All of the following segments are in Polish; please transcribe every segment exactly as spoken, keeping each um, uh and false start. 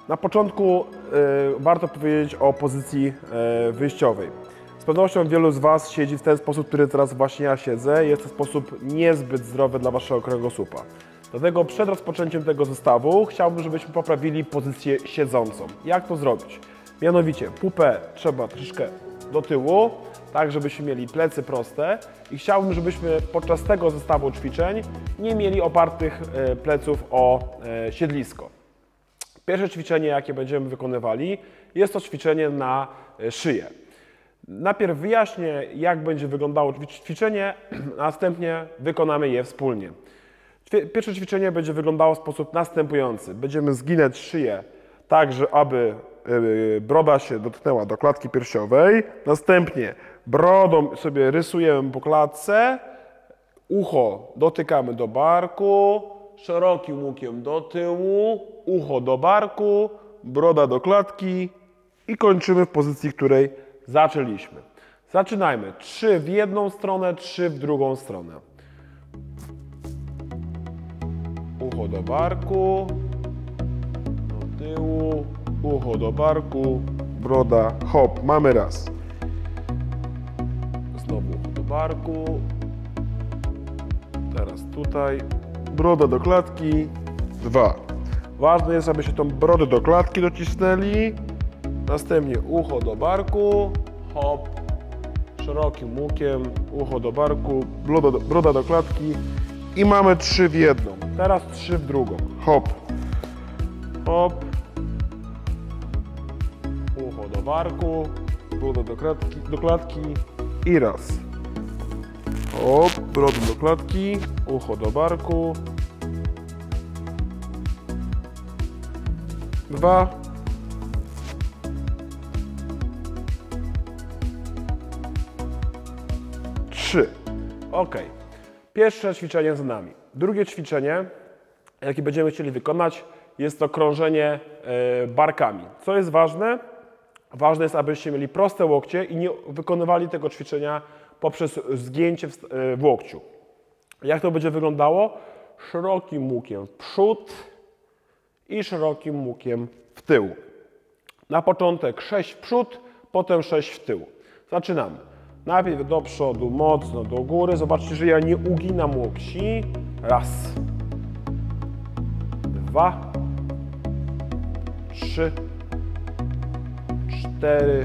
Na początku y, warto powiedzieć o pozycji y, wyjściowej. Z pewnością wielu z Was siedzi w ten sposób, który teraz właśnie ja siedzę. Jest to sposób niezbyt zdrowy dla Waszego kręgosłupa. Dlatego przed rozpoczęciem tego zestawu chciałbym, żebyśmy poprawili pozycję siedzącą. Jak to zrobić? Mianowicie pupę trzeba troszeczkę do tyłu, tak żebyśmy mieli plecy proste i chciałbym, żebyśmy podczas tego zestawu ćwiczeń nie mieli opartych pleców o siedlisko. Pierwsze ćwiczenie, jakie będziemy wykonywali, jest to ćwiczenie na szyję. Najpierw wyjaśnię, jak będzie wyglądało ćwiczenie, a następnie wykonamy je wspólnie. Pierwsze ćwiczenie będzie wyglądało w sposób następujący. Będziemy zginać szyję tak, że aby broda się dotknęła do klatki piersiowej. Następnie brodą sobie rysujemy po klatce, ucho dotykamy do barku, szerokim łukiem do tyłu, ucho do barku, broda do klatki i kończymy w pozycji, w której zaczęliśmy. Zaczynajmy. Trzy w jedną stronę, trzy w drugą stronę. Ucho do barku, do tyłu, ucho do barku, broda, hop, mamy raz. Znowu ucho do barku, teraz tutaj, broda do klatki, dwa. Ważne jest, aby się tą brodę do klatki docisnęli, następnie ucho do barku, hop, szerokim łukiem, ucho do barku, broda do, broda do klatki i mamy trzy w jedną. Teraz trzy w drugą. Hop, hop, ucho do barku, broda do klatki, do klatki i raz. Hop, broda do klatki, ucho do barku. Dwa. Trzy. Ok. Pierwsze ćwiczenie za nami. Drugie ćwiczenie, jakie będziemy chcieli wykonać, jest to krążenie barkami. Co jest ważne? Ważne jest, abyście mieli proste łokcie i nie wykonywali tego ćwiczenia poprzez zgięcie w łokciu. Jak to będzie wyglądało? Szerokim łukiem w przód i szerokim łukiem w tył. Na początek sześć w przód, potem sześć w tył. Zaczynamy. Najpierw do przodu, mocno do góry. Zobaczcie, że ja nie uginam łokci. Raz, dwa, trzy, cztery,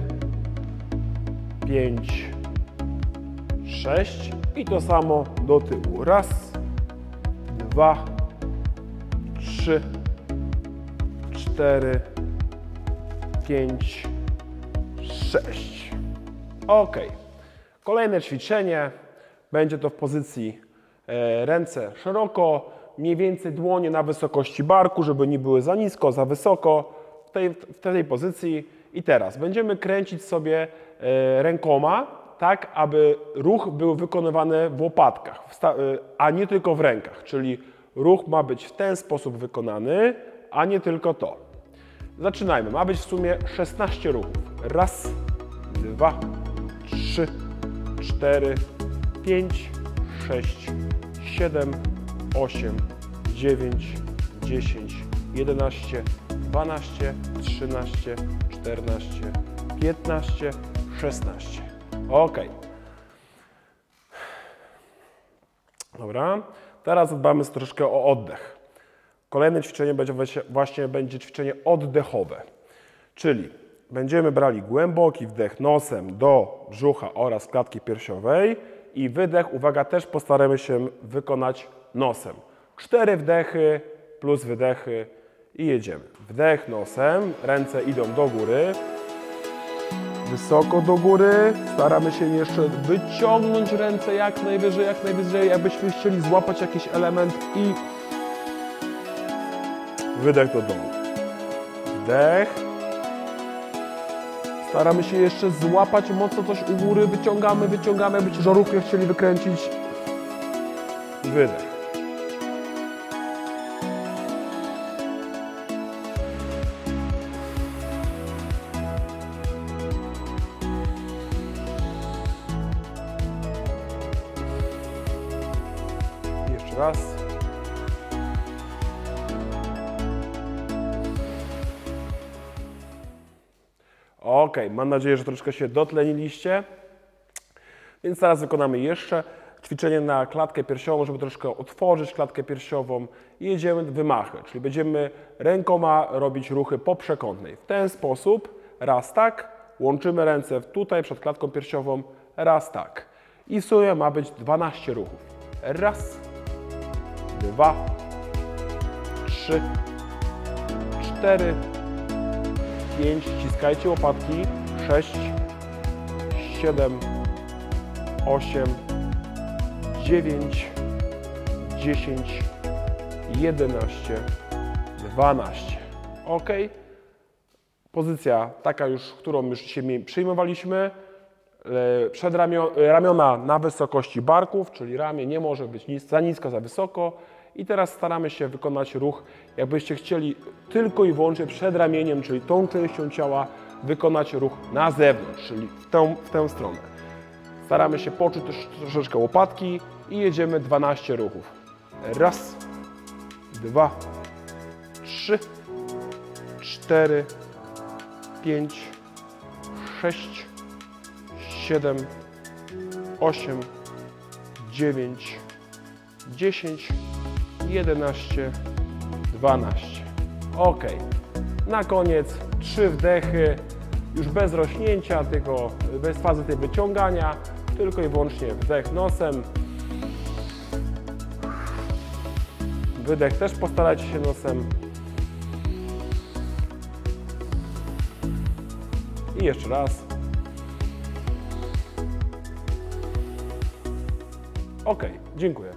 pięć, sześć i to samo do tyłu. Raz, dwa, trzy, cztery, pięć, sześć. Ok. Kolejne ćwiczenie będzie to w pozycji e, ręce szeroko, mniej więcej dłonie na wysokości barku, żeby nie były za nisko, za wysoko, w tej, w tej pozycji. I teraz będziemy kręcić sobie e, rękoma, tak aby ruch był wykonywany w łopatkach, w sta, e, a nie tylko w rękach, czyli ruch ma być w ten sposób wykonany, a nie tylko to. Zaczynajmy. Ma być w sumie szesnaście ruchów. Raz, dwa, trzy, cztery, pięć, sześć, siedem, osiem, dziewięć, dziesięć, jedenaście, dwanaście, trzynaście, czternaście, piętnaście, szesnaście. Ok. Dobra. Teraz dbamy troszeczkę o oddech. Kolejne ćwiczenie będzie właśnie będzie ćwiczenie oddechowe, czyli będziemy brali głęboki wdech nosem do brzucha oraz klatki piersiowej i wydech, uwaga, też postaramy się wykonać nosem. Cztery wdechy plus wydechy i jedziemy. Wdech nosem, ręce idą do góry, wysoko do góry, staramy się jeszcze wyciągnąć ręce jak najwyżej, jak najwyżej, jakbyśmy chcieli złapać jakiś element i wydech do dołu. Wdech. Staramy się jeszcze złapać mocno coś u góry, wyciągamy, wyciągamy, jakbyście żarówkę chcieli wykręcić. Wydech. Jeszcze raz. Ok, mam nadzieję, że troszkę się dotleniliście. Więc teraz wykonamy jeszcze ćwiczenie na klatkę piersiową, żeby troszkę otworzyć klatkę piersiową i jedziemy wymachy, czyli będziemy rękoma robić ruchy poprzekątnej. W ten sposób, raz tak, łączymy ręce tutaj przed klatką piersiową, raz tak. I w sumie ma być dwanaście ruchów. Raz, dwa, trzy, cztery, pięć, ściskajcie łopatki, sześć, siedem, osiem, dziewięć, dziesięć, jedenaście, dwanaście. Ok. Pozycja taka już, którą już się przyjmowaliśmy. Przedramiona, ramiona na wysokości barków, czyli ramię nie może być nic, za nisko, za wysoko. I teraz staramy się wykonać ruch, jakbyście chcieli tylko i wyłącznie przed ramieniem, czyli tą częścią ciała, wykonać ruch na zewnątrz, czyli w tę, w tę stronę. Staramy się poczuć też troszeczkę łopatki i jedziemy dwanaście ruchów. Raz, dwa, trzy, cztery, pięć, sześć, siedem, osiem, dziewięć, dziesięć, jedenaście, dwanaście. Ok. Na koniec trzy wdechy, już bez rośnięcia, tylko bez fazy tej wyciągania, tylko i wyłącznie wdech nosem. Wydech też postarajcie się nosem. I jeszcze raz. Ok, dziękuję.